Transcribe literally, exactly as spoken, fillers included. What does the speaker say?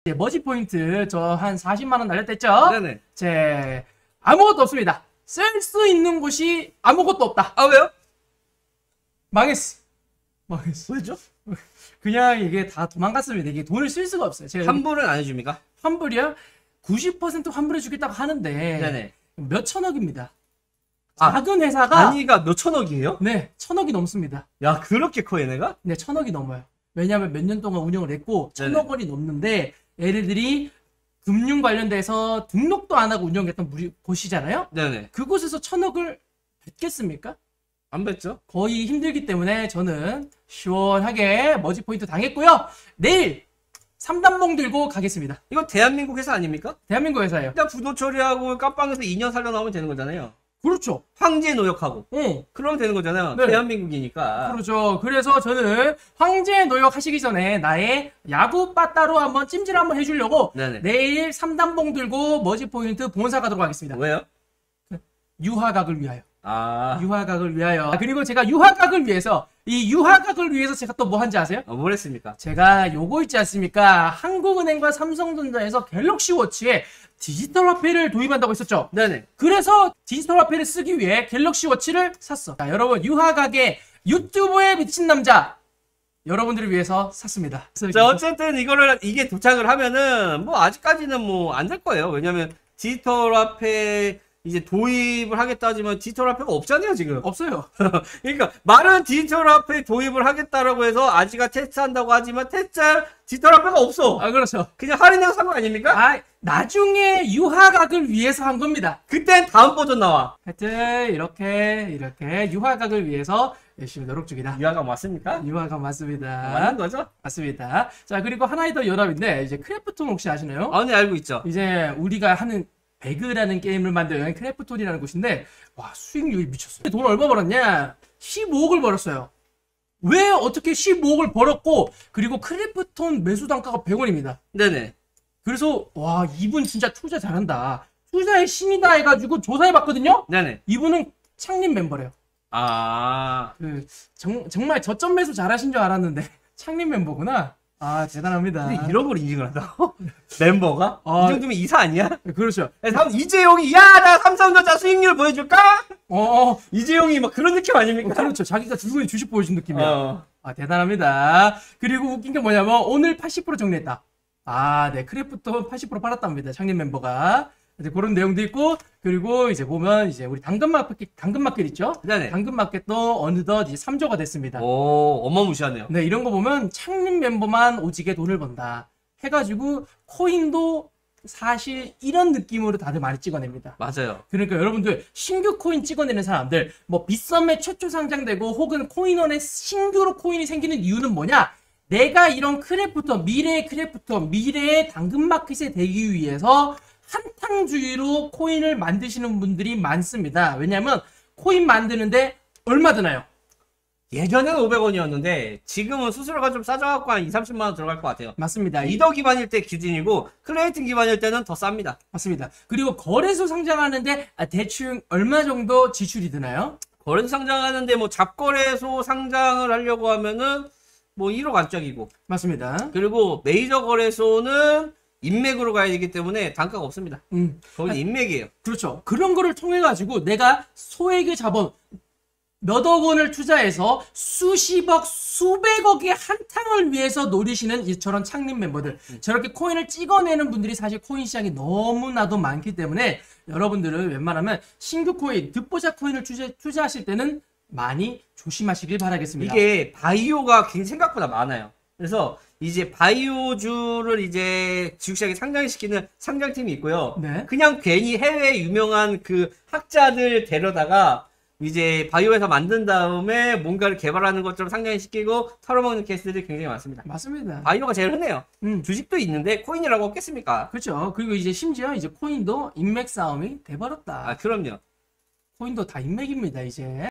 네, 머지 포인트 저 한 사십만 원 날렸댔죠? 네네. 제 아무것도 없습니다. 쓸 수 있는 곳이 아무것도 없다. 아 왜요? 망했어. 망했어. 왜죠? 그냥 이게 다 도망갔습니다. 이게 돈을 쓸 수가 없어요. 제가 환불은 안 해줍니까? 환불이요? 구십 퍼센트 환불해 주겠다고 하는데 네네. 몇 천억입니다. 아, 작은 회사가 단위가 몇 천억이에요? 네, 천억이 넘습니다. 야 그렇게 커 얘네가? 네, 천억이 넘어요. 왜냐하면 몇 년 동안 운영을 했고 천억 원이 넘는데 얘네들이 금융 관련돼서 등록도 안 하고 운영했던 무리, 곳이잖아요. 네네. 그곳에서 천억을 뱉겠습니까? 안 뱉죠? 거의 힘들기 때문에 저는 시원하게 머지 포인트 당했고요. 내일 삼단봉 들고 가겠습니다. 이거 대한민국 회사 아닙니까? 대한민국 회사예요. 그냥 부도 처리하고 깜빵에서 이 년 살려 나오면 되는 거잖아요. 그렇죠. 황제 노역하고. 응. 그러면 되는 거잖아요. 네. 대한민국이니까. 그렇죠. 그래서 저는 황제 노역 하시기 전에 나의 야구 빠따로 한번 찜질 한번 해주려고 네네. 내일 삼단봉 들고 머지 포인트 본사 가도록 하겠습니다. 왜요? 유화각을 위하여. 아. 유화각을 위하여. 아, 그리고 제가 유화각을 위해서 이 유화각을 위해서 제가 또 뭐 한지 아세요? 어, 뭘 했습니까? 제가 요거 있지 않습니까? 한국은행과 삼성전자에서 갤럭시 워치에 디지털 화폐를 도입한다고 했었죠. 네네. 그래서 디지털 화폐를 쓰기 위해 갤럭시 워치를 샀어. 자, 여러분 유화각의 유튜브에 미친 남자 여러분들을 위해서 샀습니다. 자 어쨌든 이거를 이게 도착을 하면은 뭐 아직까지는 뭐 안 될 거예요. 왜냐면 디지털 화폐 이제 도입을 하겠다 하지만 디지털 화폐가 없잖아요 지금. 없어요. 그러니까 말은 디지털 화폐 도입을 하겠다라고 해서 아직가 테스트한다고 하지만 테스트할 디지털 화폐가 없어. 아 그렇죠. 그냥 할인해서 산 거 아닙니까? 아 나중에 유화각을 위해서 한 겁니다. 그땐 다음 버전 나와. 하여튼 이렇게 이렇게 유화각을 위해서 열심히 노력 중이다. 유화가 맞습니까? 유화각 맞습니다. 맞는 거죠? 맞습니다. 자 그리고 하나의 더 연합인데 이제 크래프톤 혹시 아시나요? 아, 네 알고 있죠. 이제 우리가 하는 배그라는 게임을 만든 크래프톤이라는 곳인데 와 수익률이 미쳤어요. 돈 얼마 벌었냐? 십오억을 벌었어요. 왜 어떻게 십오억을 벌었고 그리고 크래프톤 매수 단가가 백 원입니다. 네네. 그래서 와 이분 진짜 투자 잘한다. 투자의 신이다 해가지고 조사해봤거든요. 네네. 이분은 창립 멤버래요. 아. 그 정, 정말 저점 매수 잘하신 줄 알았는데 창립 멤버구나. 아 대단합니다. 근데 이런 걸 인증을 한다고? 멤버가? 아, 이 정도면 이사 아니야? 그렇죠. 다음 이재용이 야 나 삼성전자 수익률 보여줄까? 어, 어, 이재용이 막 그런 느낌 아닙니까? 그렇죠. 자기가 주주의 주식 보여준 느낌이야. 어. 아 대단합니다. 그리고 웃긴 게 뭐냐면 오늘 팔십 퍼센트 정리했다. 아, 네 크래프톤 팔십 퍼센트 팔았답니다. 창립 멤버가. 이제 그런 내용도 있고 그리고 이제 보면 이제 우리 당근마켓 당근마켓 있죠? 네네. 당근마켓도 어느덧 이제 삼 조가 됐습니다. 오, 어마무시하네요. 네, 이런 거 보면 창립 멤버만 오지게 돈을 번다. 해가지고 코인도 사실 이런 느낌으로 다들 많이 찍어냅니다. 맞아요. 그러니까 여러분들 신규 코인 찍어내는 사람들 뭐 빗썸에 최초 상장되고 혹은 코인원에 신규로 코인이 생기는 이유는 뭐냐? 내가 이런 크래프톤, 미래의 크래프톤, 미래의 당근마켓에 되기 위해서 한탕주의로 코인을 만드시는 분들이 많습니다. 왜냐면 코인 만드는데 얼마 드나요? 예전에는 오백 원이었는데 지금은 수수료가 좀 싸져갖고 한 이삼십만 원 들어갈 것 같아요. 맞습니다. 이더 기반일 때 기준이고 클레이튼 기반일 때는 더 쌉니다. 맞습니다. 그리고 거래소 상장하는데 아, 대충 얼마 정도 지출이 드나요? 거래소 상장하는데 뭐 잡거래소 상장을 하려고 하면은 뭐 일억 안짝이고 맞습니다. 그리고 메이저 거래소는 인맥으로 가야 되기 때문에 단가가 없습니다. 음, 거기는 인맥이에요. 그렇죠. 그런 거를 통해 가지고 내가 소액의 자본 몇억 원을 투자해서 수십억, 수백억의 한탕을 위해서 노리시는 이처럼 창립 멤버들 음. 저렇게 코인을 찍어내는 분들이 사실 코인 시장이 너무나도 많기 때문에 여러분들은 웬만하면 신규 코인, 듣보잡 코인을 투자, 투자하실 때는 많이 조심하시길 바라겠습니다. 이게 바이오가 굉장히 생각보다 많아요. 그래서 이제 바이오주를 이제 주식시장에 상장시키는 상장팀이 있고요. 네. 그냥 괜히 해외 유명한 그 학자들 데려다가 이제 바이오에서 만든 다음에 뭔가를 개발하는 것처럼 상장시키고 털어먹는 케이스들이 굉장히 많습니다. 맞습니다. 바이오가 제일 흔해요. 음. 주식도 있는데 코인이라고 없겠습니까? 그렇죠. 그리고 이제 심지어 이제 코인도 인맥 싸움이 돼버렸다. 아, 그럼요. 코인도 다 인맥입니다, 이제.